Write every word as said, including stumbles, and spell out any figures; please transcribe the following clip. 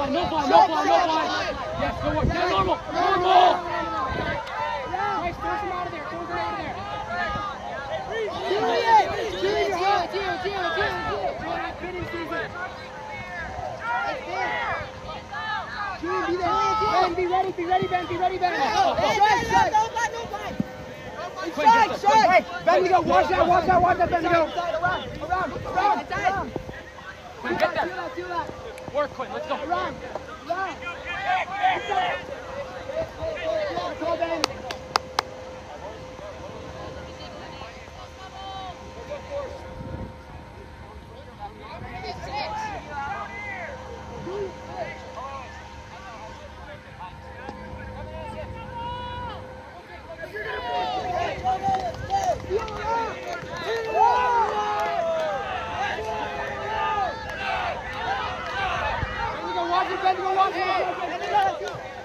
blind, no blind, no blind, no blind. Yes, go work. Get normal, normal. Nice, force him out of there, force him out of there. Julian! Julian, Gio, Gio, Gio, Gio, Gio. Julian, fitting season. Julian, be there. Ben, be ready, be ready, Ben, be ready, Ben. Strike, strike! Ben, you go, watch that, watch that, watch that, Ben, you go. Around, around, around, around. Quinn, get Feel there. that, feel that. Work, Quinn, let's go. Around, around. Go, Ben. Ben, you go, watch it, Ben, you go, watch it.